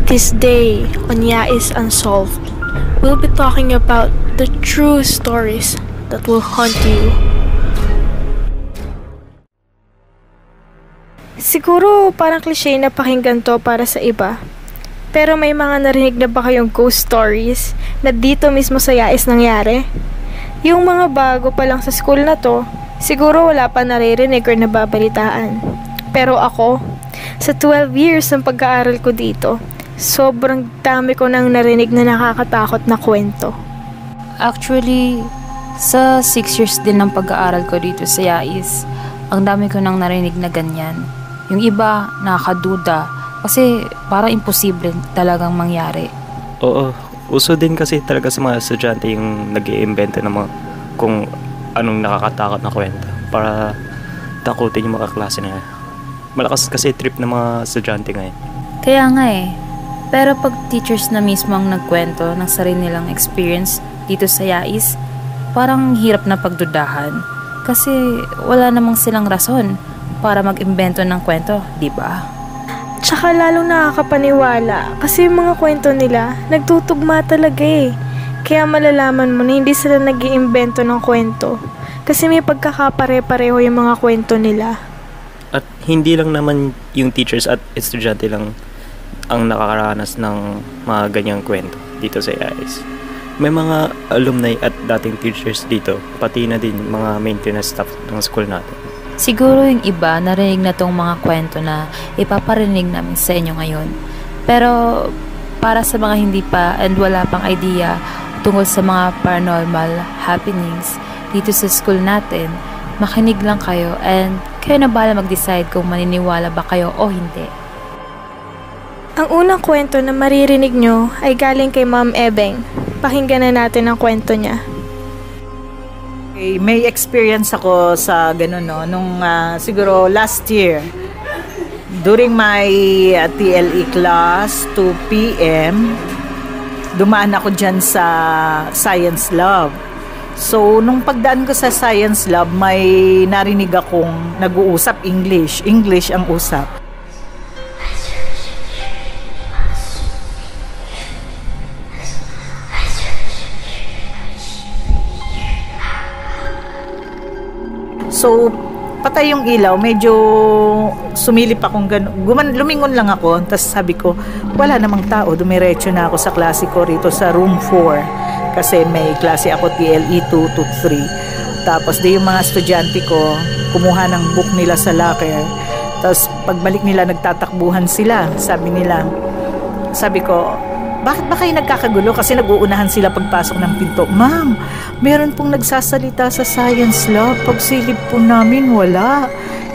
This day on YAIS Unsolved, we'll be talking about the true stories that will haunt you. Siguro parang cliche na pakinggan to para sa iba. Pero may mga narinig na ba kayong ghost stories na dito mismo sa YAIS nangyari? Yung mga bago pa lang sa school na to, siguro wala pa naririnig or nababalitaan. Pero ako, sa 12 years ng pag-aaral ko dito, sobrang dami ko nang narinig na nakakatakot na kwento. Actually, sa 6 years din ng pag-aaral ko dito sa YAIS, ang dami ko nang narinig na ganyan. Yung iba, nakakaduda kasi parang imposible talagang mangyari. Oo, uso din kasi talaga sa mga estudyante yung nag-iimbento ng mga kung anong nakakatakot na kwento para takutin yung mga klase na. Malakas kasi trip ng mga estudyante ngayon. Kaya nga eh. Pero pag teachers na mismo ang nagkwento ng sarili nilang experience dito sa YAIS, parang hirap na pagdudahan. Kasi wala namang silang rason para mag-imbento ng kwento, di ba? Tsaka lalong nakakapaniwala kasi yung mga kwento nila nagtutugma talaga eh. Kaya malalaman mo na hindi sila nag-iimbento ng kwento kasi may pagkakapare-pareho yung mga kwento nila. At hindi lang naman yung teachers at estudyante lang ang nakakaranas ng mga ganyang kwento dito sa YAIS. May mga alumni at dating teachers dito, pati na din mga maintenance staff ng school natin. Siguro yung iba narinig na tong mga kwento na ipaparinig namin sa inyo ngayon. Pero para sa mga hindi pa and wala pang idea tungkol sa mga paranormal happenings dito sa school natin, makinig lang kayo and kayo na bahala mag-decide kung maniniwala ba kayo o hindi. Ang unang kwento na maririnig nyo ay galing kay Ma'am Ebeng. Pakinggan na natin ang kwento niya. Okay, may experience ako sa ganun no, nung siguro last year. During my TLE class, 2 p.m., dumaan ako dyan sa Science Lab. So, nung pagdaan ko sa Science Lab, may narinig akong nag-uusap English. English ang usap. So, patay yung ilaw, medyo sumilip akong gano'n. Lumingon lang ako, tapos sabi ko, wala namang tao, dumiretso na ako sa klase ko rito sa room 4. Kasi may klase ako TLE 2 to 3. Tapos di yung mga estudyante ko, kumuha ng book nila sa locker. Tapos pagbalik nila, nagtatakbuhan sila. Sabi ko, bakit ba kayo nagkakagulo? Kasi nag-uunahan sila pagpasok ng pinto. Ma'am, meron pong nagsasalita sa science lab. Pagsilip po namin, wala.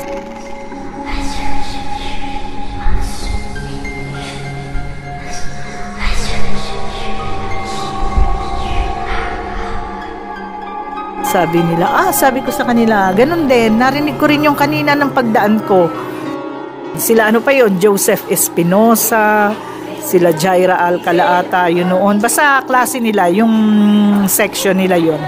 Sabi ko sa kanila, ganun din. Narinig ko rin yung kanina ng pagdaan ko. Sila Joseph Espinosa, sila Jaira Alcalaata, yun noon. Basta klase nila, yung section nila yun.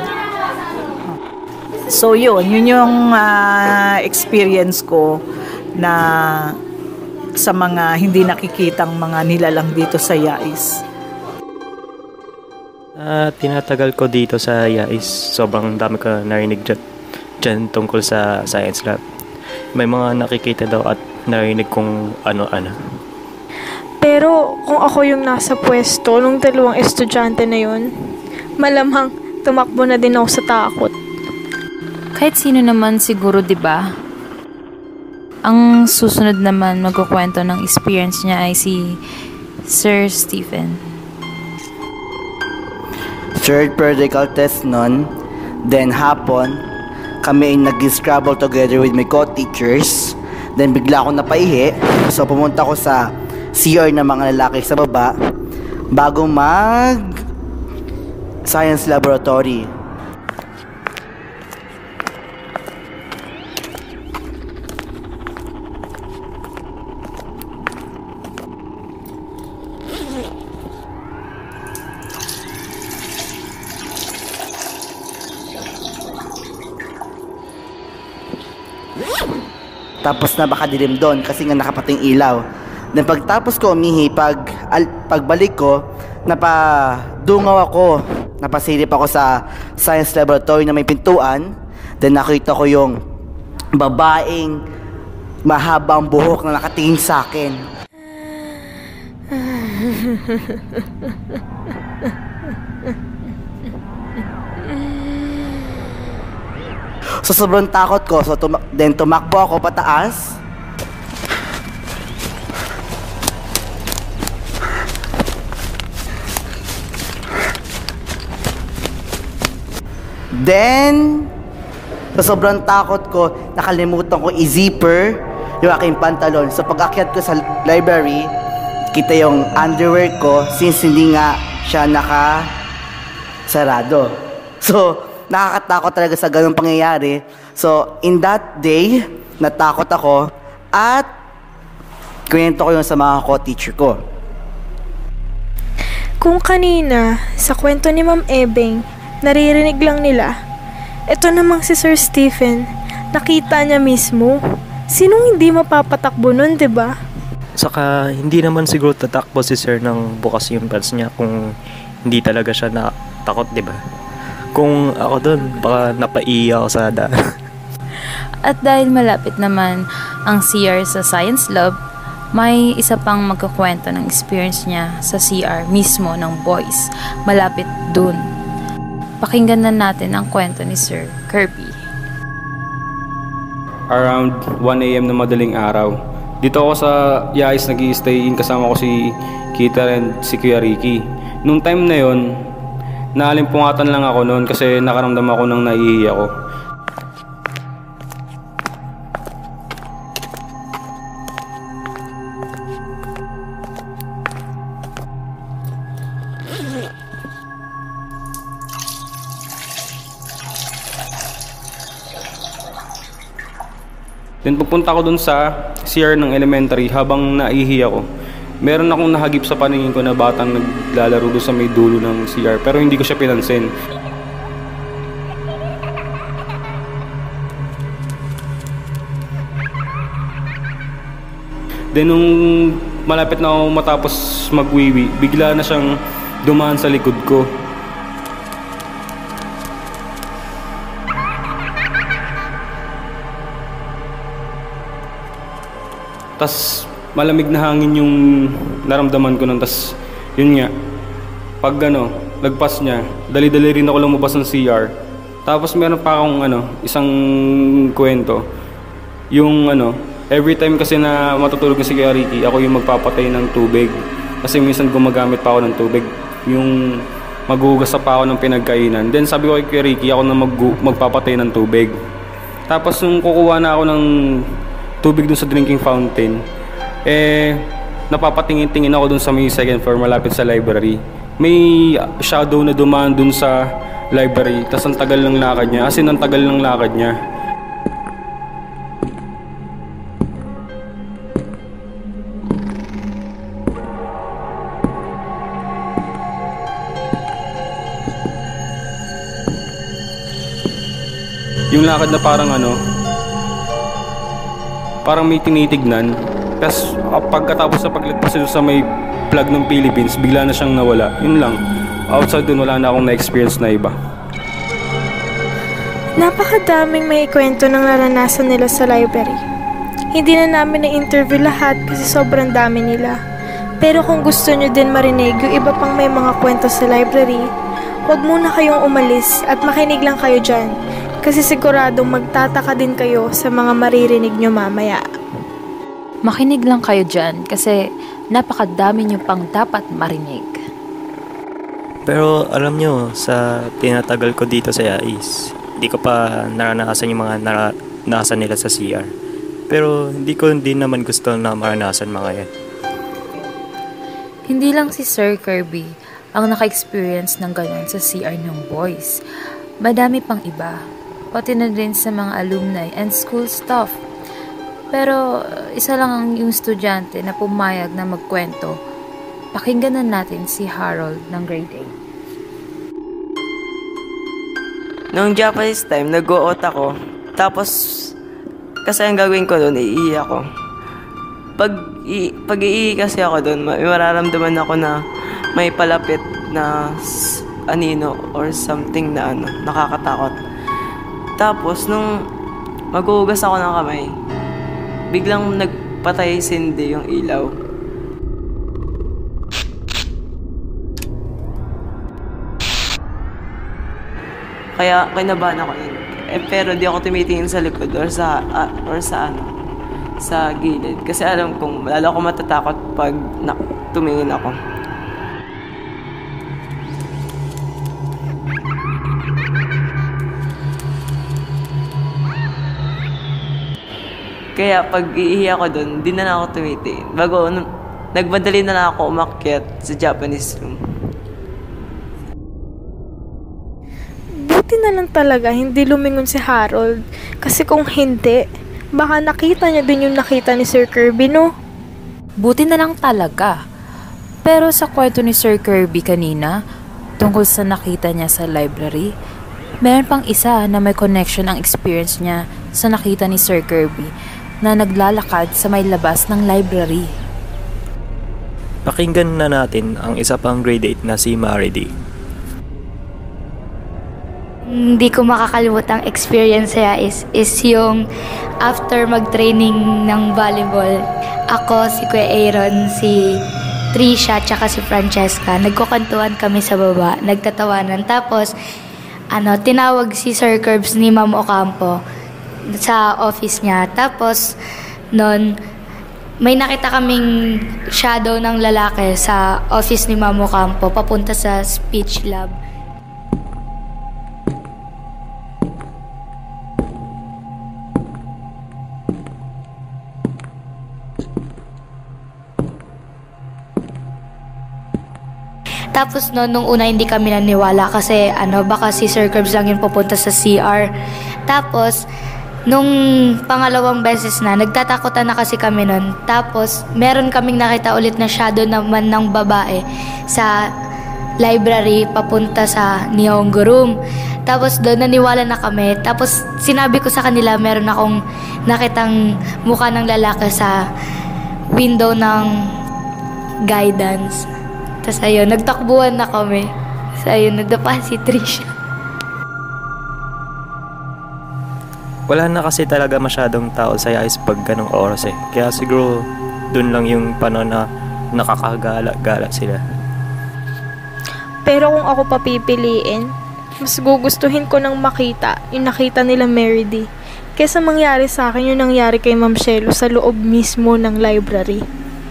So yun yung experience ko na sa mga hindi nakikitang mga nilalang dito sa YAIS. Tinatagal ko dito sa YAIS, sobrang dami ko narinig dyan tungkol sa science lab. May mga nakikita daw at narinig kung ano-ano. Pero kung ako yung nasa pwesto nung dalawang estudyante na yun, malamang tumakbo na din ako sa takot. Kahit sino naman siguro, 'di ba? Ang susunod naman magkukwento ng experience niya ay si Sir Stephen. Third periodical test nun, then hapon, kami ay nag-scrabble together with my co-teachers. Then bigla ako napaihi, so pumunta ko sa CR ng mga lalaki sa baba bago mag science laboratory. Tapos napakadilim doon kasi nga nakapating ilaw. Then pagtapos ko umihi, pag pagbalik ko, napadungaw ako. Napasilip ako sa science laboratory na may pintuan. Then nakita ko yung babaeng mahabang buhok na nakatingin sa akin. So sobrang takot ko. So tumakbo ako pataas. Then, sa sobrang takot ko, nakalimutan ko i-zipper yung aking pantalon. So pag-akyat ko sa library, kita yung underwear ko since hindi nga siya naka-sarado. So, nakakatakot talaga sa ganung pangyayari. So, in that day, natakot ako at kwento ko yun sa mga co-teacher ko. Kung kanina, sa kwento ni Ma'am Ebeng, naririnig lang nila. Ito namang si Sir Stephen, nakita niya mismo. Sinong hindi mapapatakbo nun, diba? Saka hindi naman siguro tatakbo si Sir nang bukas yung pants niya kung hindi talaga siya natakot, diba? Kung ako dun, baka napaiya ako sa daan. At dahil malapit naman ang CR sa Science Lab, may isa pang magkakwento ng experience niya sa CR mismo ng boys, malapit dun. Pakinggan na natin ang kwento ni Sir Kirby. Around 1 AM na madaling araw, dito ako sa YAIS nag-i-stay in, kasama ko si Kita and si Kuya Ricky. Nung time na yon, naalimpungatan lang ako noon kasi nakaramdam ako ng naiihi ako. Then pagpunta ko dun sa CR ng elementary, habang naihi ako, meron akong nahagip sa paningin ko na batang naglalaro doon sa may dulo ng CR, pero hindi ko siya pinansin. Then nung malapit na ako matapos magwiwi, bigla na siyang dumaan sa likod ko. Tas malamig na hangin yung naramdaman ko nun. Tas yun nga, pag lagpas niya, dali-dali rin ako lumabas ng CR. Tapos meron pa akong isang kwento. Yung every time kasi na matutulog na si Kuya Ricky, ako yung magpapatay ng tubig. Kasi minsan gumagamit pa ako ng tubig. Yung maghuhugas pa ako ng pinagkainan. Then sabi ko kay Kuya Ricky, ako na magpapatay ng tubig. Tapos nung kukuha na ako ng tubig dun sa drinking fountain, napapatingin-tingin ako dun sa may second floor malapit sa library. May shadow na dumaan dun sa library, tas ang tagal ng lakad niya, as in ang tagal ng lakad niya. Yung lakad na parang may tinitignan. Tapos pagkatapos sa paglagpas sa may plug ng Philippines, bigla na siyang nawala. Yun lang. Outside dun, wala na akong na-experience na iba. Napakadaming may kwento ng naranasan nila sa library. Hindi na namin na-interview lahat kasi sobrang dami nila. Pero kung gusto nyo din marinig yung iba pang may mga kwento sa library, huwag muna kayong umalis at makinig lang kayo dyan. Kasi siguradong magtataka din kayo sa mga maririnig nyo mamaya. Makinig lang kayo dyan kasi napakadami nyo pang dapat marinig. Pero alam nyo, sa tinatagal ko dito sa YAIS, hindi ko pa naranasan yung mga naranasan nila sa CR. Pero hindi ko din naman gusto na maranasan mga yan. Hindi lang si Sir Kirby ang naka-experience ng ganun sa CR ng boys. Madami pang iba. Pati na din sa mga alumni and school staff. Pero isa lang ang yung estudyante na pumayag na magkwento. Pakinggan na natin si Harold ng grade 8. Noong Japanese time, nag-o-out ako. Tapos, kasi ang gagawin ko doon, iiyak ako. pag-iihi kasi ako doon, may mararamdaman ako na may palapit na anino or something na nakakatakot. Tapos, nung maghuhugas ako ng kamay, biglang nagpatay sindi yung ilaw. Kaya kinabahan ako nun. Pero di ako tumitingin sa likod or sa gilid. Kasi alam kong lalo ako matatakot pag tumingin ako. Kaya pag iihi ako doon, di na ako tumitingin. Nagmadali na lang ako umakyat sa Japanese room. Buti na lang talaga hindi lumingon si Harold. Kasi kung hindi, baka nakita niya din yung nakita ni Sir Kirby, no? Buti na lang talaga. Pero sa kwento ni Sir Kirby kanina, tungkol sa nakita niya sa library, meron pang isa na may connection ang experience niya sa nakita ni Sir Kirby na naglalakad sa may labas ng library. Pakinggan na natin ang isa pang grade 8 na si Maridi. Hindi ko makakalimutang experience sa YAIS is yung after mag-training ng volleyball, ako, si Kuya Aaron, si Trisha, tsaka si Francesca, nagkukantuhan kami sa baba, nagtatawanan. Tapos, tinawag si Sir Curbs ni Ma'am Ocampo sa office niya. Tapos, noon, may nakita kaming shadow ng lalaki sa office ni Ma'am Ocampo papunta sa speech lab. Tapos nung una hindi kami naniwala kasi baka si Sir Curbs lang yung pupunta sa CR. Tapos, nung pangalawang beses na, nagtatakutan na kasi kami nun. Tapos, meron kaming nakita ulit na shadow naman ng babae sa library papunta sa Nihongo room. Tapos doon naniwala na kami. Tapos sinabi ko sa kanila meron akong nakitang mukha ng lalaki sa window ng guidance. Tapos ayun, nagtakbuhan na kami. Tapos ayun, nagdapa si Trisha. Wala na kasi talaga masyadong tao sa YAIS pag ganong oras eh. Kaya siguro dun lang yung panahon na nakakagala-gala sila. Pero kung ako papipiliin, mas gugustuhin ko nang makita yung nakita nila Meredy kesa mangyari sa akin yung nangyari kay Ma'am Shelo sa loob mismo ng library.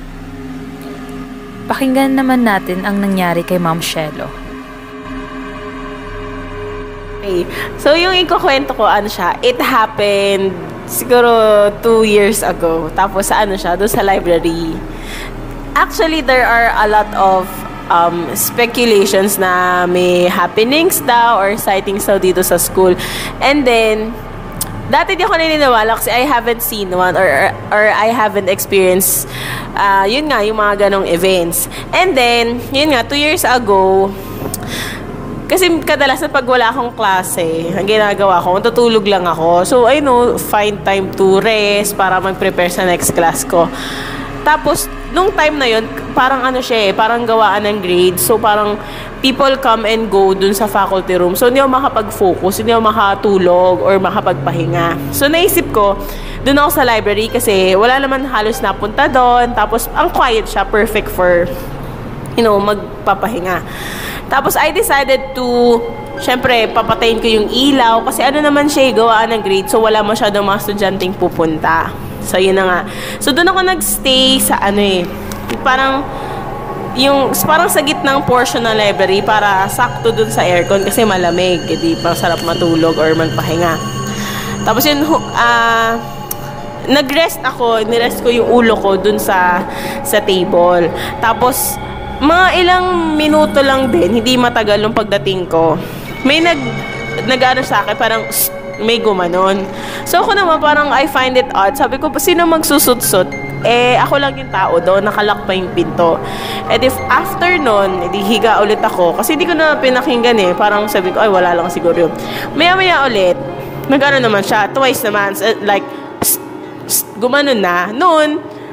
Pakinggan naman natin ang nangyari kay Ma'am Shelo. Okay. So, yung ikukwento ko, it happened siguro 2 years ago. Tapos, siya, doon sa library. Actually, there are a lot of speculations na may happenings daw or sightings daw dito sa school. And then, dati di ako naniniwala kasi I haven't seen one or I haven't experienced yun nga, yung mga ganong events. And then, yun nga, 2 years ago, kasi kadalasan pag wala akong klase, ang ginagawa ko, tutulog lang ako. So, find time to rest para mag-prepare sa next class ko. Tapos, nung time na yun, parang parang gawaan ng grade. So, parang people come and go dun sa faculty room. So, hindi ako makapag-focus, hindi ako makatulog or makapagpahinga. So, naisip ko, dun ako sa library kasi wala naman halos napunta doon. Tapos, ang quiet siya, perfect for, magpapahinga. Tapos, I decided to, syempre, papatayin ko yung ilaw kasi naman siya, gawaan ng grade. So, wala masyadong mga estudyanteng pupunta. So, yun na nga. So, doon ako nagstay sa parang sa gitnang portion ng library para sakto doon sa aircon kasi malamig. Hindi parang sarap matulog or magpahinga. Tapos yun, nag-rest ako, nirest ko yung ulo ko doon sa table. Tapos, mga ilang minuto lang din, hindi matagal nung pagdating ko, may nag-ano sa akin, parang may gumanon. So ako naman parang I find it odd. Sabi ko, sino magsusut-sut? Ako lang yung tao doon, nakalock pa yung pinto. And if after nun, higa ulit ako. Kasi hindi ko na pinakinggan Parang sabi ko, ay wala lang siguro yun. Maya-maya ulit, nag-ano naman siya, twice naman. Like, gumanon na. Noon,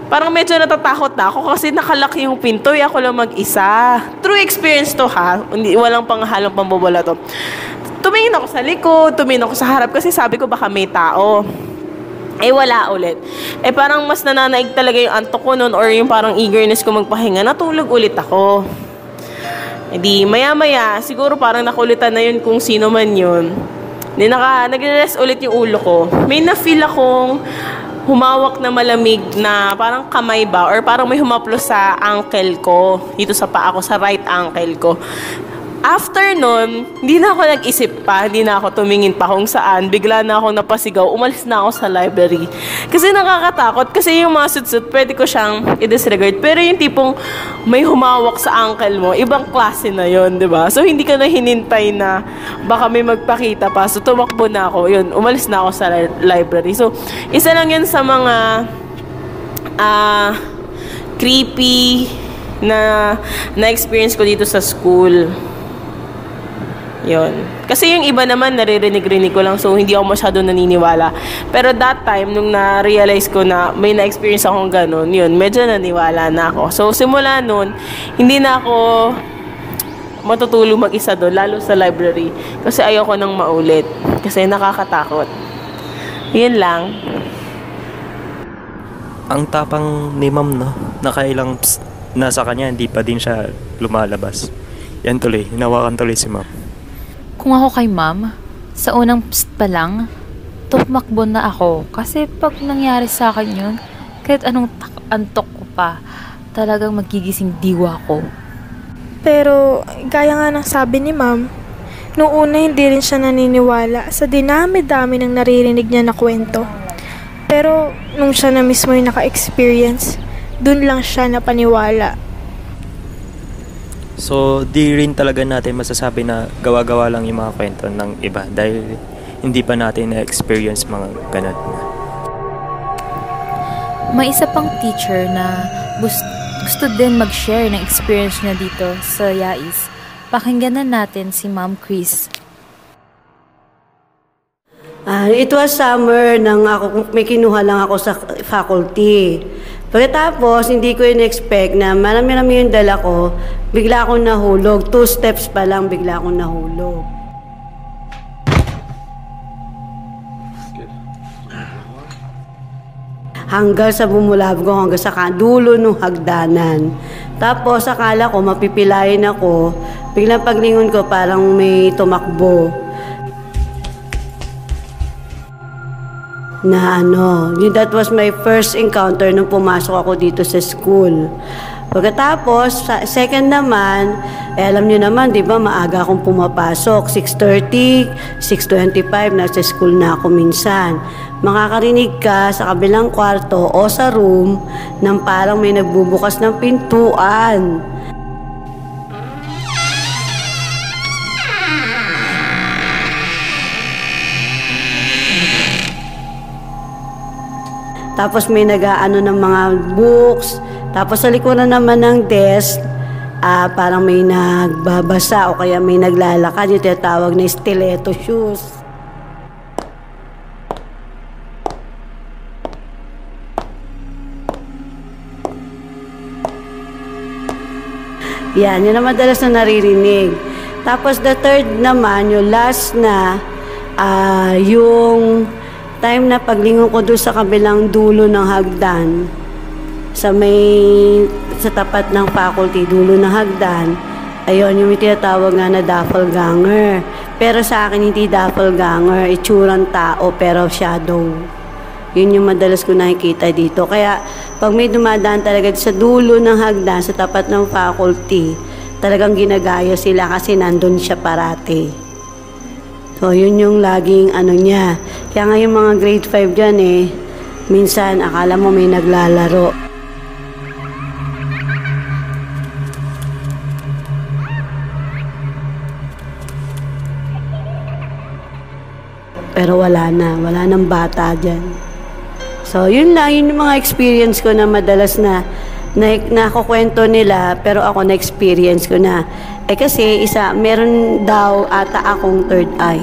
parang medyo natatakot na ako kasi nakalaki yung pinto, ako lang mag-isa. True experience to ha, walang panghalong pambobala to. Tumingin ako sa likod, tumingin ako sa harap kasi sabi ko baka may tao. Eh wala ulit. Eh parang mas nananaig talaga yung antok ko noon or yung parang eagerness ko magpahinga. Natulog ulit ako. Eh di maya-maya, siguro parang nakulitan na yun kung sino man yun. Di nagre-rest ulit yung ulo ko. May na-feel akong humawak na malamig na parang kamay ba or parang may humaplos sa ankle ko. Dito sa paa ko, sa right ankle ko. After nun, hindi na ako nag-isip pa, hindi na ako tumingin pa kung saan, bigla na ako napasigaw, umalis na ako sa library. Kasi nakakatakot, kasi yung mga suit-suit, pwede ko siyang i-disregard. Pero yung tipong may humawak sa ankle mo, ibang klase na yon, di ba? So, hindi ka na hinintay na baka may magpakita pa. So, tumakbo na ako, yun, umalis na ako sa library. So, isa lang yun sa mga creepy na experience ko dito sa school. Yun. Kasi yung iba naman, naririnig-rinig ko lang, so hindi ako masyado naniniwala. Pero that time, nung na-realize ko na may na-experience akong ganun, yun, medyo naniwala na ako. So, simula nun, hindi na ako matutulog mag-isa doon, lalo sa library. Kasi ayoko nang maulit. Kasi nakakatakot. Yun lang. Ang tapang ni ma'am, no? Nakailang nasa kanya, hindi pa din siya lumalabas. Yan tuloy, hinawakan tuloy si ma'am. Kung ako kay ma'am, sa unang psst pa lang, tumakbo na ako. Kasi pag nangyari sa akin yun, kahit anong antok ko pa, talagang magigising diwa ko. Pero, gaya nga ng sabi ni ma'am, noong una hindi rin siya naniniwala sa dinami-dami ng naririnig niya na kwento. Pero, nung siya na mismo yung naka-experience, dun lang siya napaniwala. So, di rin talaga natin masasabi na gawa-gawa lang yung mga kwento ng iba dahil hindi pa natin na-experience mga ganun. May isa pang teacher na gusto din mag-share ng experience niya dito sa YAIS. Pakinggan na natin si Ma'am Chris. It was summer nang may kinuha lang ako sa faculty. Pagkatapos, hindi ko in-expect na marami-rami yung dala ko, bigla akong nahulog. 2 steps pa lang, bigla akong nahulog. Hanggang sa bumulab ko, hanggang sa dulo ng hagdanan. Tapos, akala ko, mapipilayin ako. Biglang paglingon ko, parang may tumakbo. That was my first encounter nung pumasok ako dito sa school. Pagkatapos, second naman, alam niyo naman, di ba, maaga akong pumapasok. 6:30, 6:25, nasa school na ako minsan. Makakarinig ka sa kabilang kwarto o sa room nang parang may nagbubukas ng pintuan. Tapos may nag-aano ng mga books. Tapos sa likuran naman ng desk, parang may nagbabasa o kaya may naglalakad, yung tinatawag na stiletto shoes. Yan, yun ang madalas na naririnig. Tapos the third naman, yung last na, yung time na paglingon ko doon sa kabilang dulo ng hagdan, sa tapat ng faculty, dulo ng hagdan, ayun, yung tinatawag nga na doppelganger. Pero sa akin, hindi doppelganger, itsurang tao, pero shadow. Yun yung madalas ko nakikita dito. Kaya, pag may dumadaan talaga sa dulo ng hagdan, sa tapat ng faculty, talagang ginagaya sila kasi nandun siya parati. So, yun yung laging niya. Kaya nga yung mga grade 5 dyan minsan akala mo may naglalaro. Pero wala nang bata dyan. So, yun lang, yun yung mga experience ko na madalas na nakukwento nila, pero ako na-experience ko na. Kasi meron daw ata akong third eye.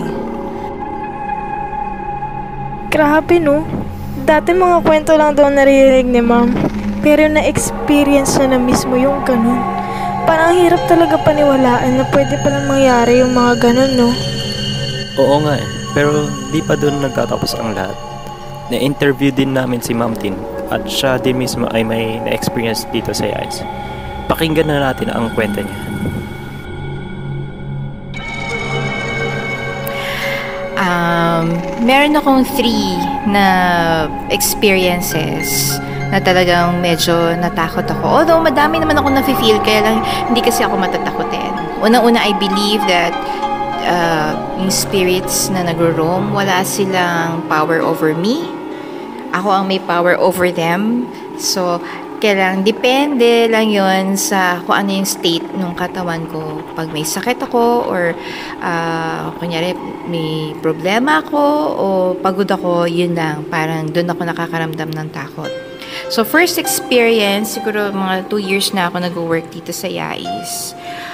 Grabe no. Dati mga kwento lang daw naririnig ni ma'am. pero na-experience niya na mismo yung ganun. Parang hirap talaga paniwalaan na pwede palang mangyari yung mga ganun, no? Oo nga eh. Pero di pa doon nagtatapos ang lahat. Na-interview din namin si Ma'am Tin at siya din mismo ay may na-experience dito sa YAIS. Pakinggan na natin ang kwento niya. Meron akong 3 na experiences na talagang medyo natakot ako. Although madami naman ako nafe-feel, kaya lang hindi kasi ako matatakotin. Unang-una, I believe that yung spirits na nagro-roam, wala silang power over me. Ako ang may power over them. So, kailangan depende lang yon sa kung ano yung state ng katawan ko. Pag may sakit ako or kunyari may problema ako o pagod ako, yun lang. Parang doon ako nakakaramdam ng takot. So, first experience, siguro mga 2 years na ako nag-work dito sa YAIS.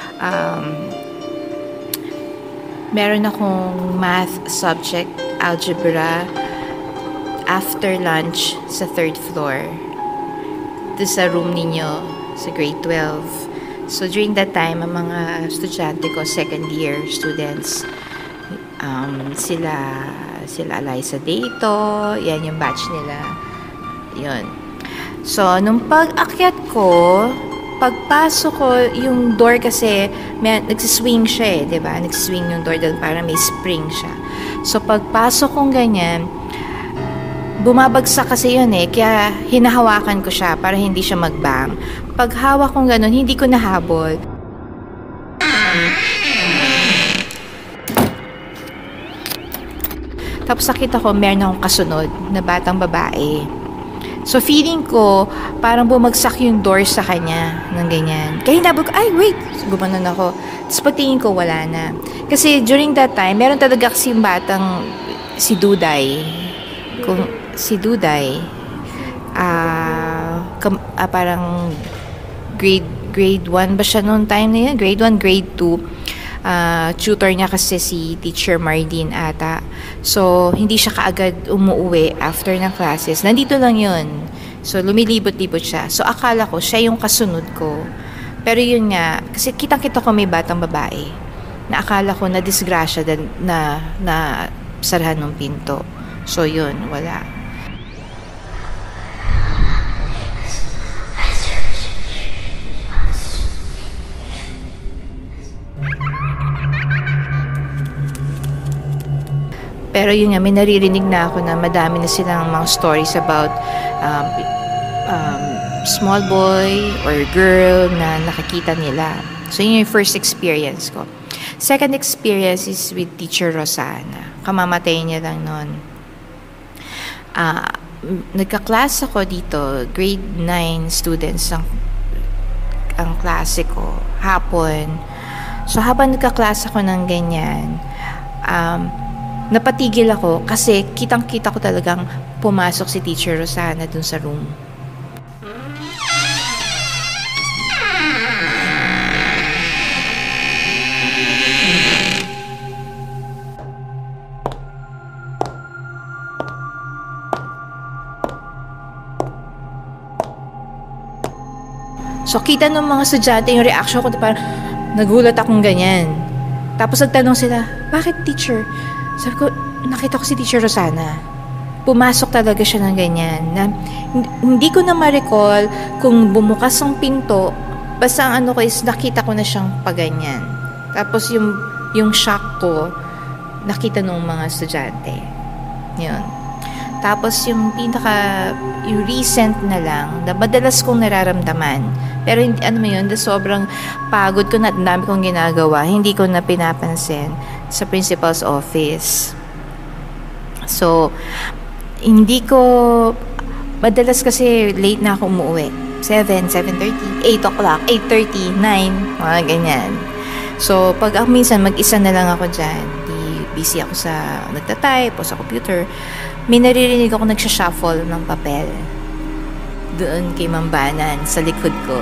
Meron akong math subject, algebra, after lunch sa 3rd floor. Ito sa room ninyo, sa grade 12. So, during that time, ang mga estudyante ko, second year students, sila Eliza Dato, yan yung batch nila. Yun. So, nung pag-akyat ko, pagpasok ko, yung door kasi, nagsiswing siya eh, diba? Nagsiswing yung door dahil parang may spring siya. So, pagpasok kong ganyan, bumabagsak kasi yun eh, kaya hinahawakan ko siya para hindi siya magbang. Pag hawak kong ganun, hindi ko nahabol. Tapos nakita ko, meron akong kasunod na batang babae. So feeling ko, parang bumagsak yung door sa kanya ng ganyan. Kaya hinabol ko, ay wait! So, gumanon ako. Tapos pagtingin ko, wala na. Kasi during that time, meron talaga kasi yung batang si Duday. Si Duday, parang grade 1 ba siya noong time na yun? Grade 1, grade 2. Tutor niya kasi si Teacher Marlene ata. So, hindi siya kaagad umuwi after ng classes. Nandito lang yun. So, lumilibot-libot siya. So, akala ko, siya yung kasunod ko. Pero yun nga, kasi kitang-kita ko may batang babae na akala ko na disgrasya na sarahan ng pinto. So, yun, wala. Pero yun nga, may naririnig na ako na madami na silang mga stories about small boy or girl na nakikita nila. So, yun yung first experience ko. Second experience is with Teacher Rosana. Kamamatay niya lang noon. Nagka-class ako dito, grade 9 students ang klase ko, hapon. So, habang nagka-class ako ng ganyan, napatigil ako kasi kitang-kita ko talagang pumasok si Teacher Rosana dun sa room. So, kita ng mga estudyante yung reaction ko, parang nagulat akong ganyan. Tapos nagtanong sila, bakit teacher? Sabi ko, nakita ko si Teacher Rosana. Pumasok talaga siya ng ganyan. Na, hindi ko na ma-recall kung bumukas ang pinto, basta ang ano ko is nakita ko na siyang paganyan. Tapos yung shock ko, nakita ng mga estudyante. Yun. Tapos yung yung recent na lang, na madalas kong nararamdaman. Pero ano mo yun, sobrang pagod ko na, dami kong ginagawa, hindi ko na pinapansin sa principal's office. So, hindi ko, madalas kasi late na ako umuwi. 7, 7:30, 8 o'clock, 8:30, 9, mga ganyan. So, pag minsan mag-isa na lang ako dyan, busy ako sa nagtatype o sa computer, may naririnig ako nagsha-shuffle ng papel doon kay Mambanan sa likod ko.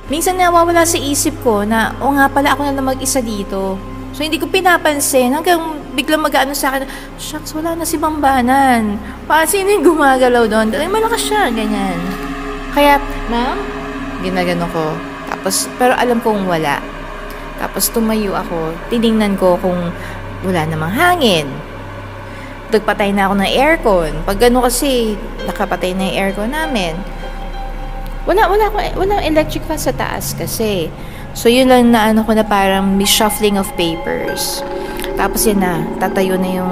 minsan nawawala sa isip ko na, o nga pala ako na lang mag-isa dito. So, hindi ko pinapansin hanggang biglang mag-ano sa akin, shucks, wala na si Bambanan. Sino yung gumagalaw doon? Ay, malakas siya, ganyan. Kaya, ma'am, ginagano ko. Tapos, pero alam kong wala. Tapos, tumayo ako. Tiningnan ko kung wala namang hangin. Nagpatay na ako ng aircon. Pag gano'n kasi, nakapatay na yung aircon namin. Walang electric fan sa taas kasi. So, yun lang na ano ko na parang may shuffling of papers. Tapos yun na, tatayo na yung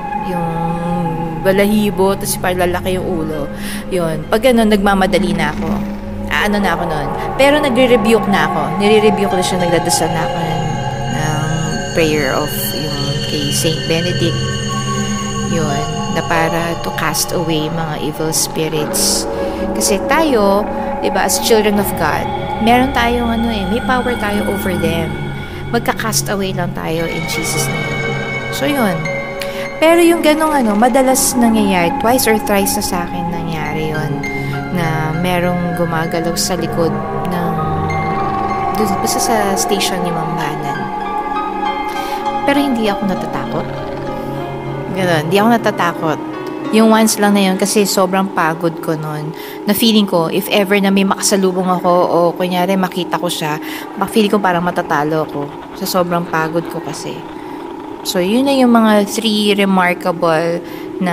balahibo, tapos parang lalaki yung ulo. Yun. Pag gano'n, nagmamadali na ako. Ano na ako nun. Pero nagre-rebuke na ako. Nire-rebuke na siya, nagdadasal na ako ng prayer of yung kay Saint Benedict. Yun. Na para to cast away mga evil spirits. Kasi tayo, diba, as children of God, meron tayong may power tayo over them. Magka-cast away lang tayo in Jesus' name. So, yun. Pero yung ganong madalas nangyayari, twice or thrice na sa akin nangyari yun, na merong gumagalaw sa likod ng, basta sa station ni Mambanan. Pero hindi ako natatakot. Ganon, hindi ako natatakot. Yung once lang na yun, kasi sobrang pagod ko nun, na feeling ko, if ever na may makasalubong ako, o kunyari makita ko siya, feeling ko parang matatalo ako. Sa sobrang pagod ko kasi. So, yun na yung mga 3 remarkable na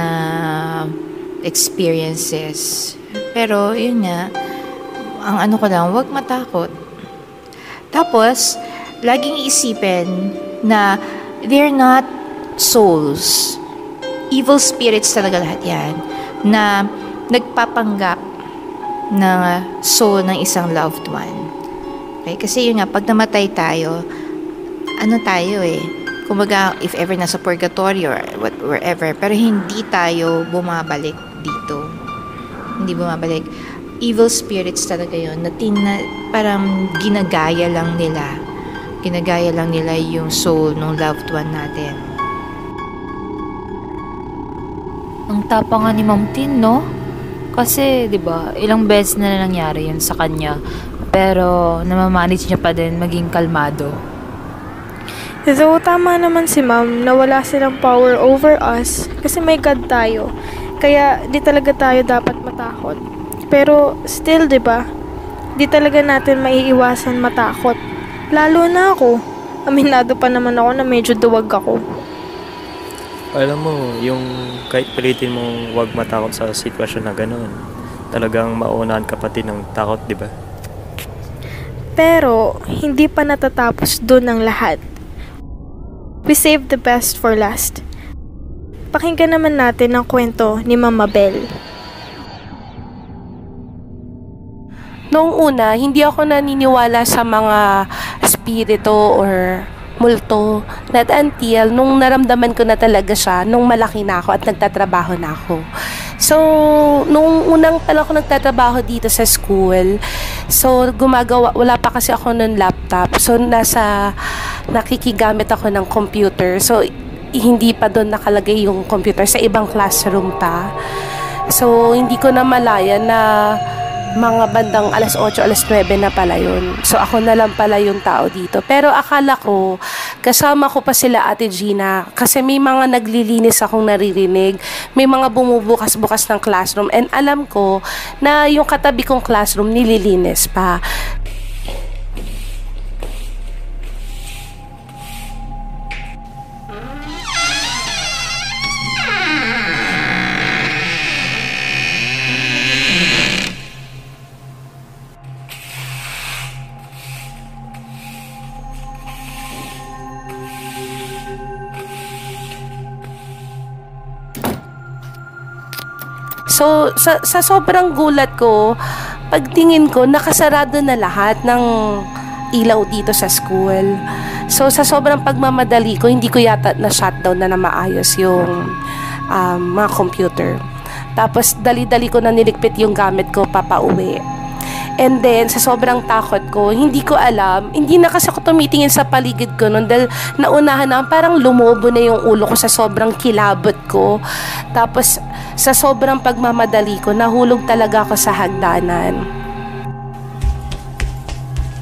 experiences. Pero, yun nga, ang ano ko lang, huwag matakot. Tapos, laging isipin na they're not souls. Evil spirits talaga lahat yan na nagpapanggap ng soul ng isang loved one. Okay? Kasi yun nga, pag namatay tayo, tayo kumbaga, if ever nasa purgatory or wherever, pero hindi tayo bumabalik dito. Hindi bumabalik. Evil spirits talaga yun na parang ginagaya lang nila yung soul ng loved one natin. Ang tapang nga ni Ma'am Tin, no? Kasi, di ba, ilang beses na nangyari yun sa kanya. Pero, namamanage niya pa din maging kalmado. So, tama naman si Ma'am na wala silang power over us kasi may God tayo. Kaya, di talaga tayo dapat matakot. Pero, still, di ba? Di talaga natin maiiwasan matakot. Lalo na ako. Aminado pa naman ako na medyo duwag ako. Alam mo, yung kahit pilitin mong huwag matakot sa sitwasyon na gano'n, talagang maunahan ka pati ng takot, di ba? Pero, hindi pa natatapos dun ang lahat. We saved the best for last. Pakinggan naman natin ang kwento ni Mama Belle. Noong una, hindi ako naniniwala sa mga spirito or multo. Not until nung naramdaman ko na talaga siya, nung malaki na ako at nagtatrabaho na ako. So, nung unang pala ako nagtatrabaho dito sa school, so wala pa kasi ako ng laptop. So, nakikigamit ako ng computer. So, hindi pa doon nakalagay yung computer, sa ibang classroom pa. So, hindi ko na malaya na mga bandang alas 8, alas 9 na pala yun. So, ako na lang pala yung tao dito. Pero akala ko, kasama ko pa sila Ate Gina. Kasi may mga naglilinis akong naririnig. May mga bumubukas-bukas ng classroom. And alam ko na yung katabi kong classroom nililinis pa. So, sa sobrang gulat ko, pagtingin ko, nakasarado na lahat ng ilaw dito sa school. So, sa sobrang pagmamadali ko, hindi ko yata na-shutdown na maayos yung mga computer. Tapos, dali-dali ko na niligpit yung gamit ko papauwi. And then, sa sobrang takot ko, hindi ko alam, hindi na kasi ako tumitingin sa paligid ko nun dahil naunahan na, parang lumobo na yung ulo ko sa sobrang kilabot ko. Tapos, sa sobrang pagmamadali ko, nahulog talaga ako sa hagdanan.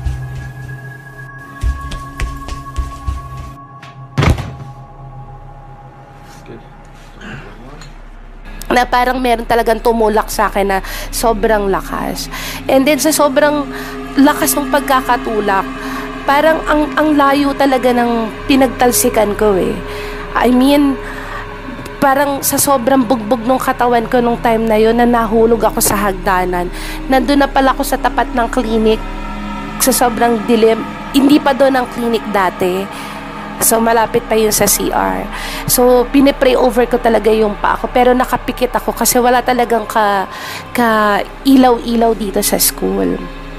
na parang meron talagang tumulak sa akin na sobrang lakas. And then sa sobrang lakas ng pagkakatulak, parang ang layo talaga ng pinagtalsikan ko eh. I mean, parang sa sobrang bugbog ng katawan ko nung time na yun, na nahulog ako sa hagdanan. Nandun na pala ako sa tapat ng clinic, sa sobrang dilim. Hindi pa doon ang clinic dati. So, malapit pa yun sa CR. So, pinipray over ko talaga yung pa ako. Pero nakapikit ako kasi wala talagang ka ilaw-ilaw dito sa school.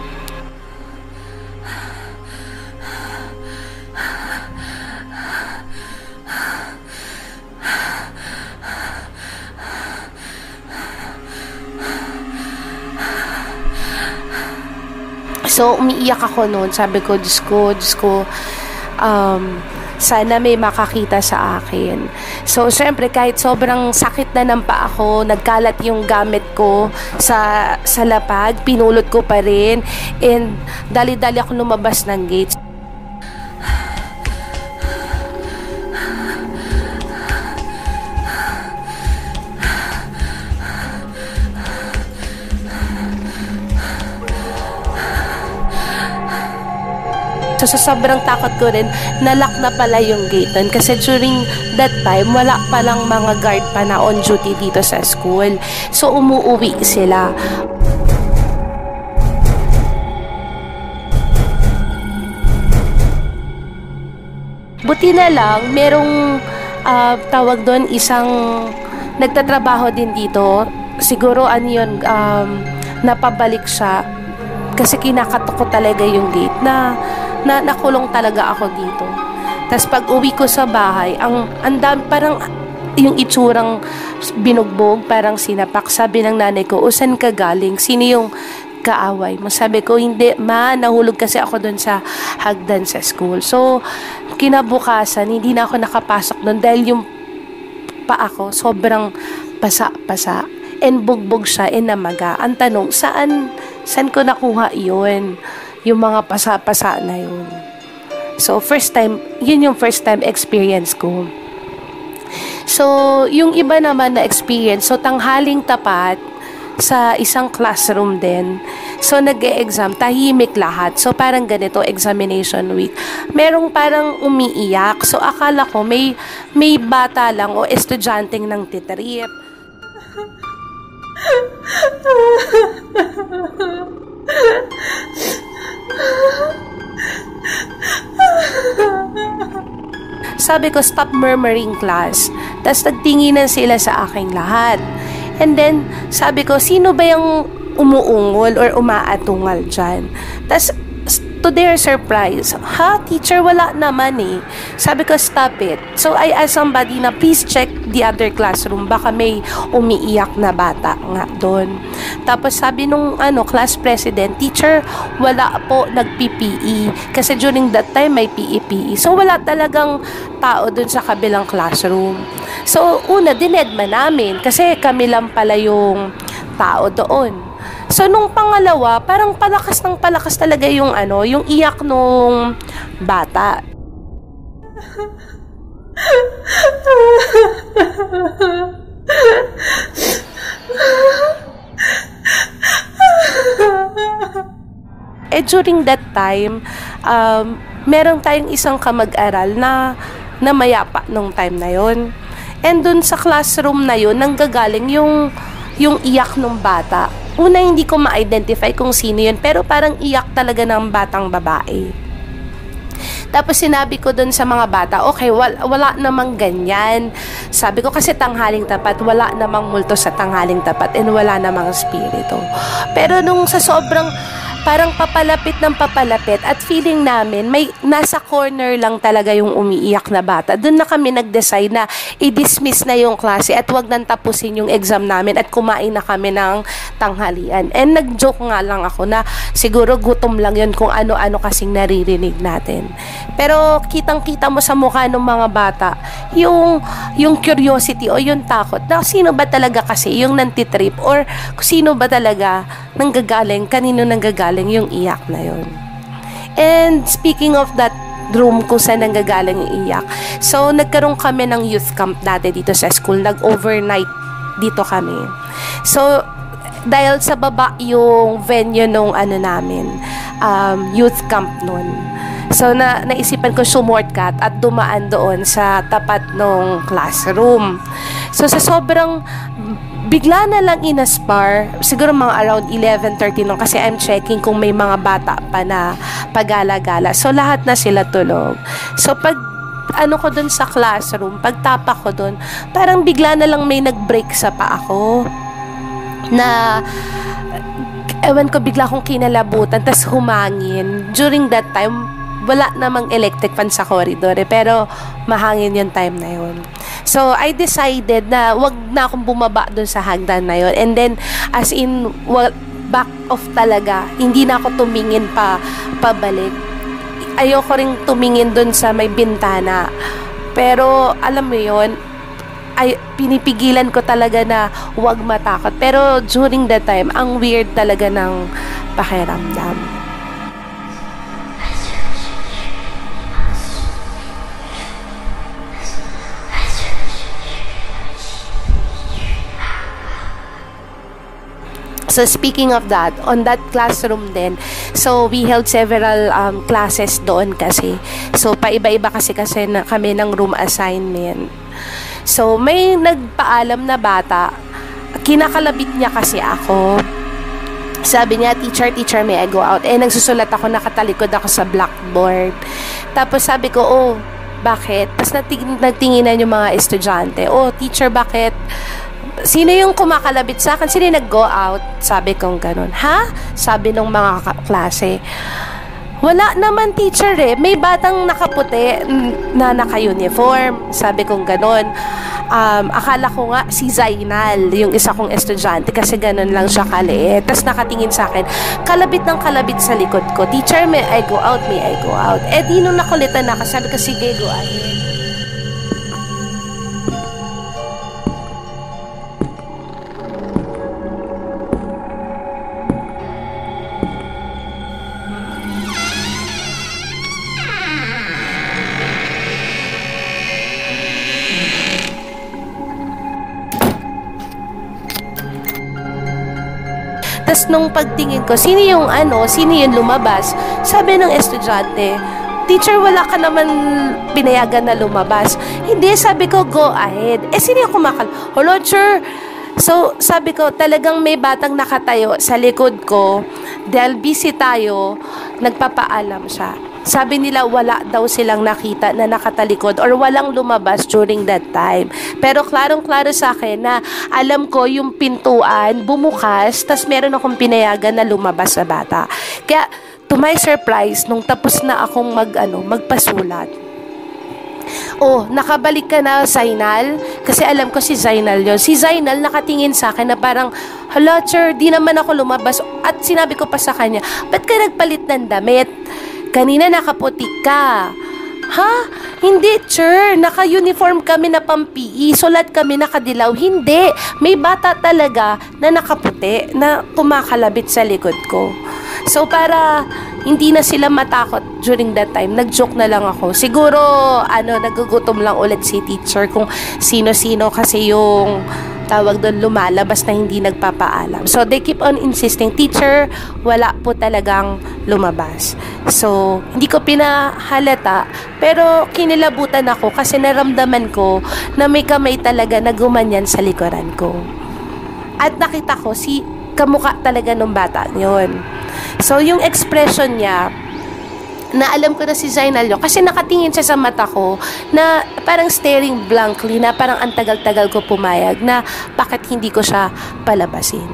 So, umiiyak ako noon. Sabi ko, Diyos ko, sana may makakita sa akin. So, syempre, kahit sobrang sakit na ng paa ko, nagkalat yung gamit ko sa lapag, pinulot ko pa rin, and dali-dali ako lumabas ng gate. So, sa sobrang takot ko rin, nalock na pala yung gate nun. Kasi during that time, wala palang mga guard pa na on duty dito sa school. So, umuuwi sila. Buti na lang, merong tawag doon, isang nagtatrabaho din dito. Siguro, napabalik siya. Kasi kinakatok ko talaga yung gate na nakulong talaga ako dito. Tapos pag uwi ko sa bahay, parang yung itsurang binugbog, parang sinapak. Sabi ng nanay ko, saan ka galing? Sino yung kaaway mo? Sabi ko, hindi ma, nahulog kasi ako doon sa hagdan sa school. So, kinabukasan, hindi na ako nakapasok doon dahil yung paa ko sobrang pasa-pasa. And bugbog siya, and namaga. Ang tanong, saan ko nakuha yun? Yung mga pasa-pasa na yun. So, yun yung first time experience ko. So, yung iba naman na experience, so tanghaling tapat sa isang classroom din. So, nag-e-exam, tahimik lahat. So, parang ganito, examination week. Merong parang umiiyak. So, akala ko may bata lang o estudyanteng nang titrip. Sabi ko, stop murmuring, class. Tapos nagtinginan sila sa aking lahat. And then, sabi ko, sino ba yung umuungol or umaatungal dyan? Tapos, to their surprise, teacher, wala naman eh. Sabi ko, stop it. So, I asked somebody na, please check the other classroom. Baka may umiiyak na bata nga doon. Tapos, sabi nung class president, teacher, wala po nag-PPE. Kasi during that time, may PE. So, wala talagang tao doon sa kabilang classroom. So, una, dinedma namin. Kasi kami lang pala yung tao doon. So, nung pangalawa, parang palakas talaga yung yung iyak nung bata. During that time, meron tayong isang kamag-aral na mayapa nung time na yon. And dun sa classroom na yun, nanggagaling yung iyak nung bata. Una, hindi ko ma-identify kung sino yun, pero parang iyak talaga ng batang babae. Tapos sinabi ko dun sa mga bata, okay, wala namang ganyan. Sabi ko kasi tanghaling tapat, wala namang multo sa tanghaling tapat, and wala namang spirito. Pero nung sa sobrang parang papalapit at feeling namin may nasa corner lang talaga yung umiiyak na bata. Doon na kami nag-decide na i-dismiss na yung klase at wag nang tapusin yung exam namin at kumain na kami ng tanghalian. And nag-joke nga lang ako na siguro gutom lang yun kung ano-ano kasing naririnig natin. Pero kitang-kita mo sa mukha ng mga bata yung curiosity o yung takot na sino ba talaga kasi yung nantitrip or sino ba talaga kanino nanggagaling yung iyak na yun. And speaking of that room kung saan nanggagaling yung iyak, so nagkaroon kami ng youth camp dati dito sa school, nag-overnight dito kami. So, dahil sa baba yung venue nung namin, youth camp nun. So, naisipan ko shortcut at dumaan doon sa tapat ng classroom. So, sa sobrang bigla na lang inaspar, siguro mga around 11:30 nung, kasi I'm checking kung may mga bata pa na pagala-gala. So, lahat na sila tulog. So, pag ko dun sa classroom, pagtapak ko dun, parang bigla na lang may nag-break sa paa ko. Na ewan ko, bigla akong kinalabutan, tas humangin. During that time, wala namang electric fan sa corridor pero mahangin yung time na yun. So, I decided na wag na akong bumaba dun sa hagdan na yun. And then, as in, back off talaga. Hindi na ako tumingin pabalik. Ayoko ring tumingin dun sa may bintana. Pero, alam mo yun, pinipigilan ko talaga na wag matakot. Pero during that time, ang weird talaga ng pakiramdam. So speaking of that, on that classroom din, so we held several classes doon kasi. So paiba-iba kasi na kami ng room assignment. So may nagpaalam na bata, kinakalabit niya kasi ako. Sabi niya, teacher, may I go out? Nagsusulat ako, nakatalikod ako sa blackboard. Tapos sabi ko, oh, bakit? Tapos nagtinginan yung mga estudyante. Oh, teacher, bakit? Sino yung kumakalabit sa akin? Sino yung nag-go out? Sabi kong ganun. Ha? Sabi nung mga klase. Wala naman, teacher eh. May batang nakaputi na naka-uniform. Sabi kong ganun. Akala ko nga si Zainal, yung isa kong estudyante, kasi ganun lang siya kaliit. Tapos nakatingin sa akin, kalabit ng kalabit sa likod ko. Teacher, may I go out? May I go out? Di nung nakulitan na, sabi ko, sige, go ahead. Tapos nung pagtingin ko, sino yung lumabas? Sabi ng estudyante, teacher, wala ka naman pinayagan na lumabas. Hindi, sabi ko, go ahead. Sino yung Hello, sir. So, sabi ko, talagang may batang nakatayo sa likod ko. Dahil busy tayo, nagpapaalam siya. Sabi nila wala daw silang nakita na nakatalikod or walang lumabas during that time. Pero klarong-klaro sa akin na alam ko yung pintuan bumukas, tas meron akong pinayagan na lumabas sa bata. Kaya to my surprise, nung tapos na akong magpasulat, oh, nakabalik ka na, Zainal? Kasi alam ko si Zainal yun. Si Zainal nakatingin sa akin na parang, hello, sir, di naman ako lumabas. At sinabi ko pa sa kanya, ba't ka nagpalit ng damit? Kanina nakaputi ka. Ha? Hindi, sir. Naka-uniform kami na pang-PE. Sulat kami nakadilaw. Hindi. May bata talaga na nakaputi na kumakalabit sa likod ko. So, para hindi na sila matakot during that time, nag-joke na lang ako. Siguro, nagugutom lang ulit si teacher kung sino-sino kasi yung tawag doon lumalabas na hindi nagpapaalam. So, they keep on insisting, teacher, wala po talagang lumabas. So, hindi ko pinahalata, pero kinilabutan ako kasi naramdaman ko na may kamay talaga na gumanyan sa likuran ko. At nakita ko kamukha talaga ng bata yun. So, yung expression niya, na alam ko na si Zainal yun, kasi nakatingin siya sa mata ko na parang staring blankly, na parang ang tagal-tagal ko pumayag na bakit hindi ko siya palabasin.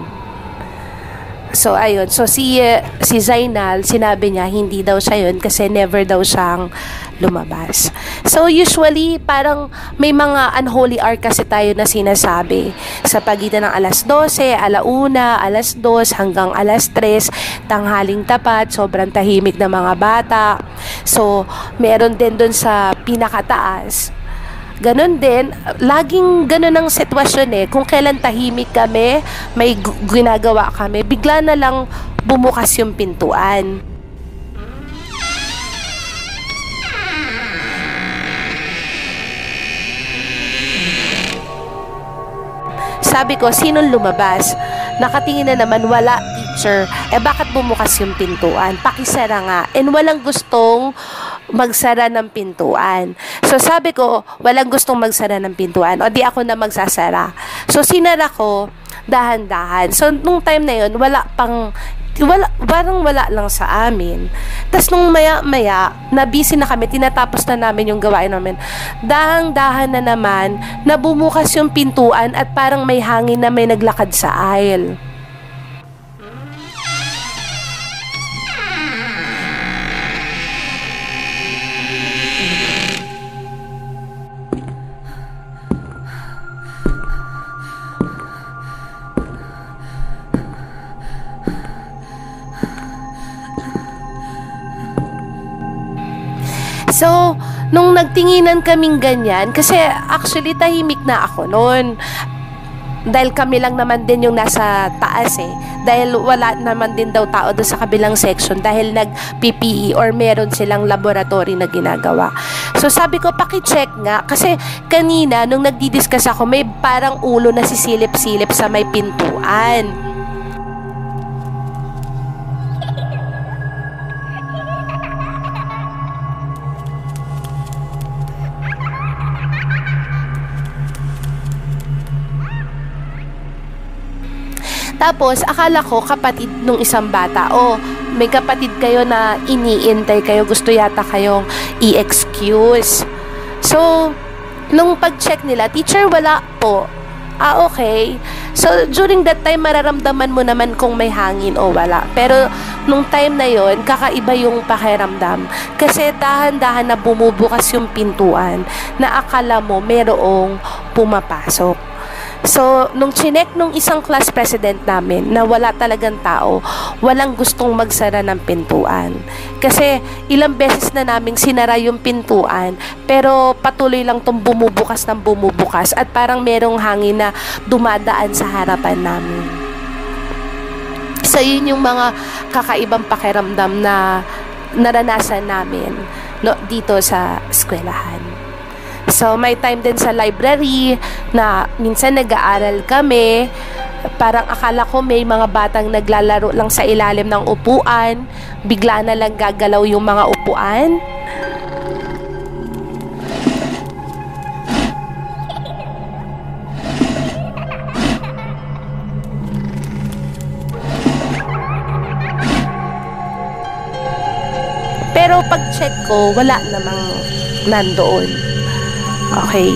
So, ayun. So, si Zainal, sinabi niya, hindi daw siya yun kasi never daw siyang lumabas. So, usually, parang may mga unholy hour kasi tayo na sinasabi. Sa pagitan ng alas 12, alauna, alas 2, hanggang alas 3, tanghaling tapat, sobrang tahimik na mga bata. So, meron din dun sa pinakataas. Ganon din, laging ganon ang sitwasyon kung kailan tahimik kami, may ginagawa kami, bigla na lang bumukas yung pintuan. sabi ko, sinong lumabas? Nakatingin na naman, wala, teacher. Bakit bumukas yung pintuan? Pakisara nga. And walang gustong magsara ng pintuan. So sabi ko, walang gustong magsara ng pintuan. O di ako na magsasara. So sinara ko, dahan-dahan. So nung time na yun, parang wala lang sa amin. Tapos nung maya-maya, na busy na kami, tinatapos na namin yung gawain namin. Dahang-dahan na naman, na bumukas yung pintuan at parang may hangin na may naglakad sa aisle. So, nung nagtinginan kaming ganyan, kasi actually tahimik na ako noon. Dahil kami lang naman din yung nasa taas Dahil wala naman din daw tao doon sa kabilang section dahil nag-PPE or meron silang laboratory na ginagawa. So sabi ko, paki-check nga. Kasi kanina, nung nagdi-discuss ako, may parang ulo na sisilip-silip sa may pintuan. Tapos, akala ko kapatid nung isang bata. May kapatid kayo na iniintay kayo. Gusto yata kayong i-excuse. So, nung pag-check nila, teacher, wala po. Okay. So, during that time, mararamdaman mo naman kung may hangin o wala. Pero, nung time na yon, kakaiba yung pakiramdam. Kasi dahan-dahan na bumubukas yung pintuan na akala mo merong pumapasok. So, nung chinek nung isang class president namin na wala talagang tao, walang gustong magsara ng pintuan. Kasi ilang beses na naming sinara yung pintuan, pero patuloy lang tong bumubukas ng bumubukas at parang merong hangin na dumadaan sa harapan namin. So, yun yung mga kakaibang pakiramdam na naranasan namin dito sa eskwelahan. So, may time din sa library na minsan nag-aaral kami. Parang akala ko may mga batang naglalaro lang sa ilalim ng upuan. Bigla na lang gagalaw yung mga upuan. Pero pag-check ko, wala namang nandoon. Okay.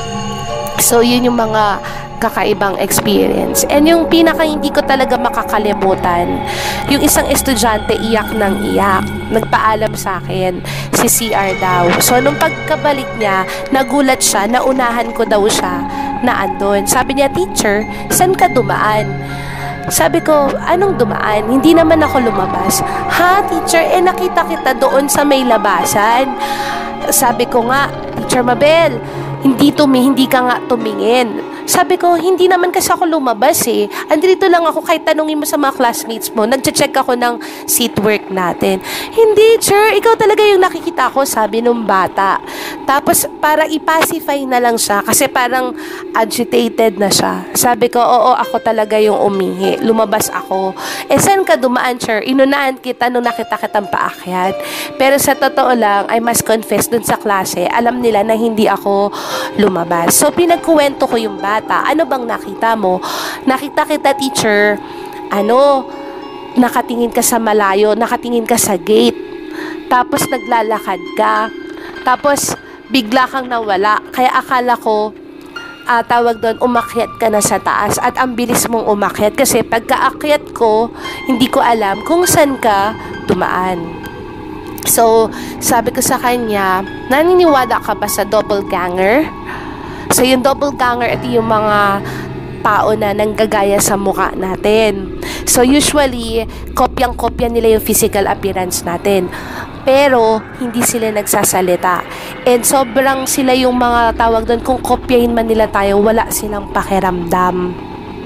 So, yun yung mga kakaibang experience. And yung pinaka hindi ko talaga makakalimutan, yung isang estudyante iyak ng iyak. Nagpaalam sa akin, si CR daw. So, nung pagkabalik niya, nagulat siya, naunahan ko daw siya na andun. Sabi niya, teacher, saan ka dumaan? Sabi ko, anong dumaan? Hindi naman ako lumabas. Ha, teacher? Nakita kita doon sa may labasan. Sabi ko nga, Teacher Mabel, hindi ka nga tumingin. Sabi ko, hindi naman kasi ako lumabas Andito lang ako, kahit tanungin mo sa mga classmates mo, nagche-check ako ng seat work natin. Hindi, sir, ikaw talaga yung nakikita ko, sabi nung bata. Tapos, para ipacify na lang siya, kasi parang agitated na siya. Sabi ko, oo, ako talaga yung umihi. Lumabas ako. Saan ka dumaan, sir? Inunahan kita nung nakita kitang paakyat. Pero sa totoo lang, I must confess dun sa klase, alam nila na hindi ako lumabas. So, pinagkuwento ko yung bata. Ano bang nakita mo? Nakita kita, teacher, nakatingin ka sa malayo, nakatingin ka sa gate, tapos naglalakad ka, tapos bigla kang nawala, kaya akala ko, tawag doon, umakyat ka na sa taas, at ang bilis mong umakyat, kasi pagkaakyat ko, hindi ko alam kung saan ka dumaan. So, sabi ko sa kanya, naniniwala ka ba sa doppelganger? So, yung doppelganger, ito yung mga tao na nanggagaya sa mukha natin. So, usually, kopyang-kopya nila yung physical appearance natin. Pero, hindi sila nagsasalita. And sobrang sila yung mga tawag doon, kung kopyahin man nila tayo, wala silang pakiramdam.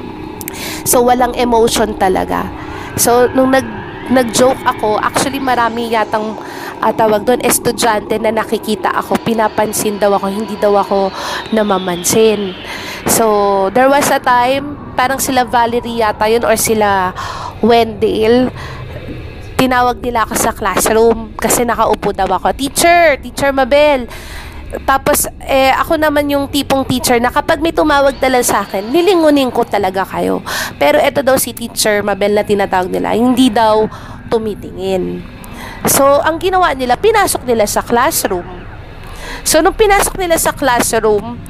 So, walang emotion talaga. So, nung nag-joke ako, actually marami yatang tawag doon, estudyante na nakikita ako, pinapansin daw ako, hindi daw ako namamansin. So, there was a time, parang sila Valerie yata yun or sila Wendell, tinawag nila ako sa classroom kasi nakaupo daw ako. Teacher Mabel. Tapos, ako naman yung tipong teacher na kapag may tumawag talaga sa akin, lilingunin ko talaga kayo. Pero ito daw si Teacher Mabel na tinatawag nila, hindi daw tumitingin. So, ang ginawa nila, pinasok nila sa classroom. So, nung pinasok nila sa classroom,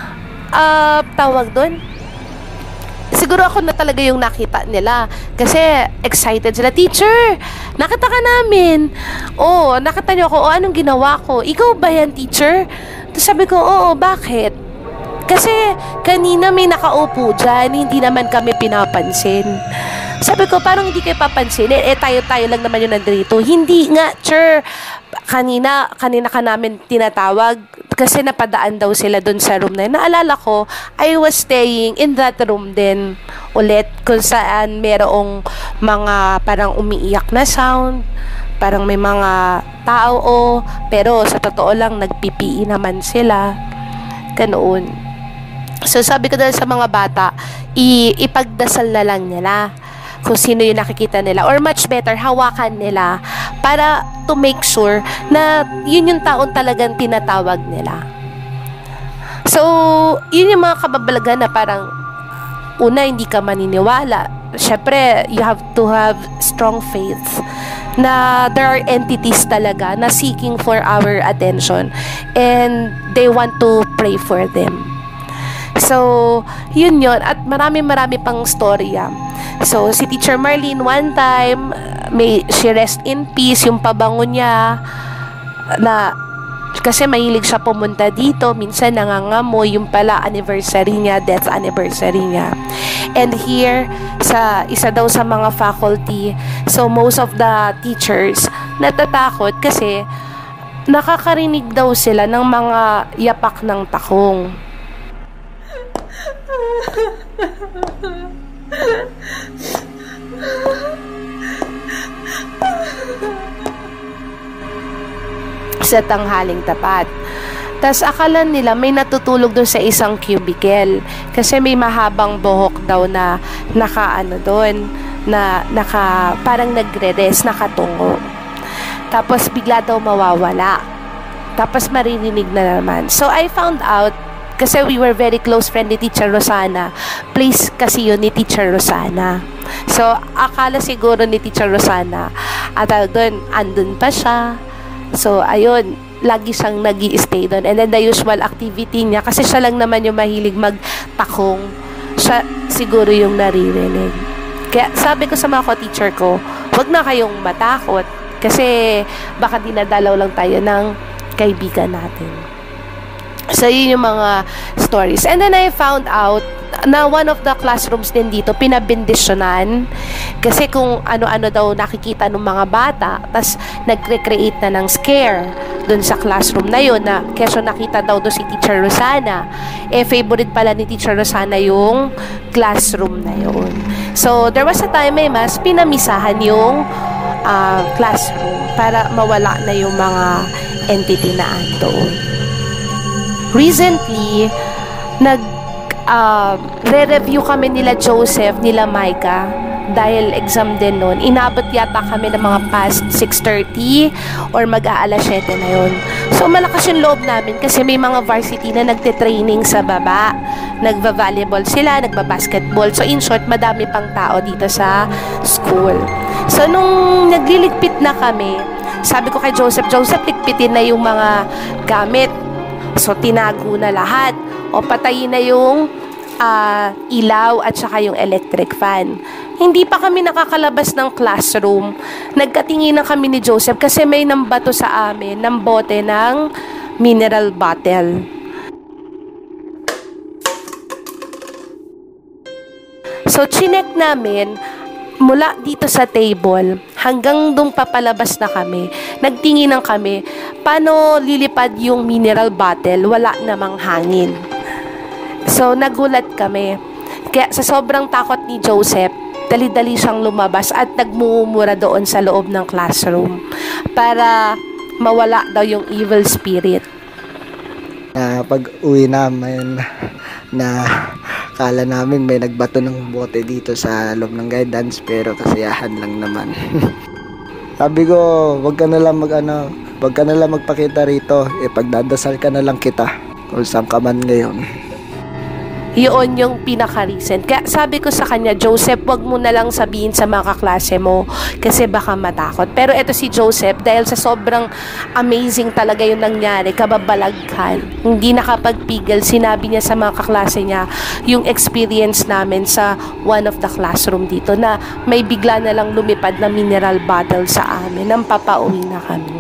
tawag doon, siguro ako na talaga yung nakita nila. Kasi excited sila. Teacher, nakita ka namin. Oh, nakita niyo ako. Oh, anong ginawa ko? Ikaw ba yan, teacher? Tapos sabi ko, oo, bakit? Kasi kanina may nakaupo dyan, hindi naman kami pinapansin. Sabi ko, parang hindi kayo papansin. Tayo-tayo lang naman yung nandito. Hindi nga, sir. Kanina ka namin tinatawag kasi napadaan daw sila dun sa room na yun. Naalala ko, I was staying in that room din ulit kung saan merong mga parang umiiyak na sound, parang may mga tao, pero sa totoo lang nagpipi naman sila. Ganoon. So sabi ko dahil sa mga bata, ipagdasal na lang nila kung sino yung nakikita nila, or much better, hawakan nila para to make sure na yun yung taon talagang tinatawag nila. So, yun yung mga kababalagan na parang una, hindi ka maniniwala. Syempre, you have to have strong faith na there are entities talaga na seeking for our attention and they want to pray for them. So, yun. At marami pang storya. So, si Teacher Marlene one time, she rest in peace, yung pabango niya, na kasi mahilig siya pumunta dito, minsan nangangamoy, yung pala anniversary niya, death anniversary niya. And here, sa isa daw sa mga faculty, so most of the teachers natatakot kasi nakakarinig daw sila ng mga yapak ng takong. Sa tanghaling tapat. Tas akala nila may natutulog doon sa isang cubicle kasi may mahabang buhok daw na parang nagre-rest, nakatungo. Tapos bigla daw mawawala. Tapos maririnig na naman. So I found out, kasi we were very close friend ni Teacher Rosana. Place kasi yun ni Teacher Rosana. So, akala siguro ni Teacher Rosana, at doon, andun pa siya. So, ayun, lagi siyang nag-i-stay doon. And then, the usual activity niya, kasi siya lang naman yung mahilig magtakong, siya siguro yung naririnig. Kaya, sabi ko sa mga ko-teacher ko, wag na kayong matakot, kasi baka dinadalaw lang tayo ng kaibigan natin. So, yun yung mga stories. And then, I found out na one of the classrooms din dito, pinabindisyonan. Kasi kung ano-ano daw nakikita ng mga bata, tas nagre-create na ng scare dun sa classroom na yun, na kesyo nakita daw doon si Teacher Rosana. Favorite pala ni Teacher Rosana yung classroom na yun. So, there was a time, mas pinamisahan yung classroom para mawala na yung mga entity na doon. Recently, re-review kami nila Joseph, nila Micah, dahil exam din noon. Inabot yata kami ng mga past 6:30 or mag-aalas 7 na yun. So, malakas yung loob namin kasi may mga varsity na nagte-training sa baba. Nagba-volleyball sila, nagba-basketball. So, in short, madami pang tao dito sa school. So, nung nagliligpit na kami, sabi ko kay Joseph, ligpitin na yung mga gamit. So, tinago na lahat. O, patayin na yung ilaw at saka yung electric fan. Hindi pa kami nakakalabas ng classroom. Nagkatingin na kami ni Joseph kasi may nambato sa amin ng bote ng mineral bottle. So, chinek namin mula dito sa table hanggang doon papalabas na kami. Nagtinginan kami, paano lilipad yung mineral bottle? Wala namang hangin. So, nagulat kami. Kaya sa sobrang takot ni Joseph, dali-dali siyang lumabas at nagmumura doon sa loob ng classroom para mawala daw yung evil spirit. Pag uwi namin, na kala namin may nagbato ng bote dito sa loob ng guidance, pero kasiyahan lang naman. Sabi ko, wag ka na lang magpakita rito, pagdadasal ka na lang kita kung saan ka man ngayon. Yun yung pinaka-recent. Kaya sabi ko sa kanya, Joseph, wag mo na lang sabihin sa mga kaklase mo kasi baka matakot. Pero eto si Joseph, dahil sa sobrang amazing talaga yung nangyari, kababalaghan, hindi nakapagpigil, sinabi niya sa mga kaklase niya yung experience namin sa one of the classroom dito na may bigla na lang lumipad na mineral bottle sa amin nang papauwi na kami.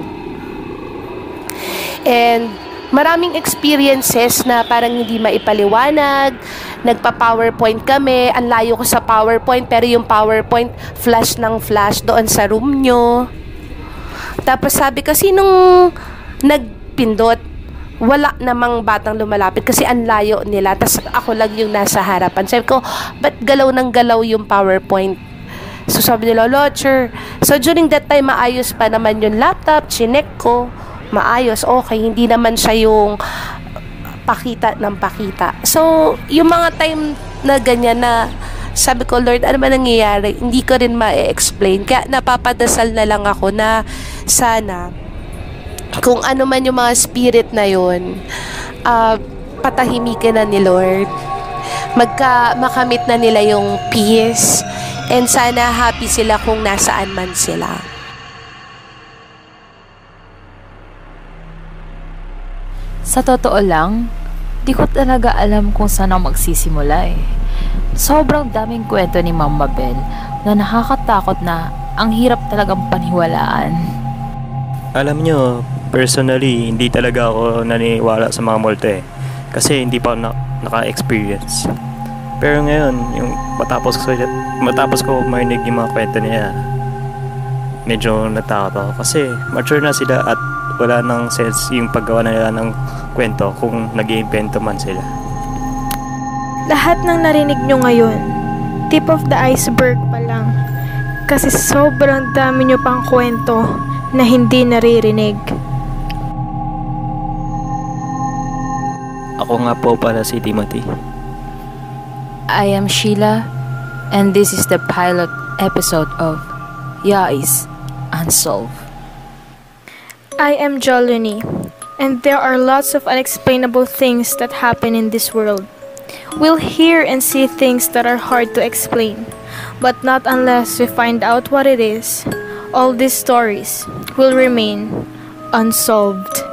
And maraming experiences na parang hindi maipaliwanag. Nagpa-PowerPoint kami. Ang layo ko sa PowerPoint, pero yung PowerPoint flash ng flash doon sa room nyo. Tapos sabi ko, sinong nagpindot? Wala namang batang lumalapit kasi ang layo nila. Tapos ako lang yung nasa harapan. Sabi ko, ba't galaw ng galaw yung PowerPoint? So sabi nila, Lodger. So during that time, maayos pa naman yung laptop. Chinek ko. Maayos, okay, hindi naman siya yung pakita ng pakita. So, yung mga time na ganyan na sabi ko, Lord, ano ba nangyayari? Hindi ko rin ma-explain. Kaya napapadasal na lang ako na sana kung ano man yung mga spirit na yun, patahimikin na ni Lord. Makamit na nila yung peace, and sana happy sila kung nasaan man sila. Sa totoo lang, di ko talaga alam kung saan ako magsisimula eh. Sobrang daming kwento ni Mama Bell na nakakatakot na ang hirap talagang paniwalaan. Alam nyo, personally, hindi talaga ako naniniwala sa mga multe kasi hindi pa naka-experience. Pero ngayon, yung matapos ko marinig yung mga kwento niya, medyo natakot ako kasi mature na sila at wala nang sense yung paggawa na nila ng kwento kung nag-iimbento man sila. Lahat ng narinig nyo ngayon, tip of the iceberg pa lang. Kasi sobrang dami nyo pang kwento na hindi naririnig. Ako nga po pala si Timothy. I am Sheila, and this is the pilot episode of YAIS, Unsolved. I am Jolene, and there are lots of unexplainable things that happen in this world. We'll hear and see things that are hard to explain, but not unless we find out what it is. All these stories will remain unsolved.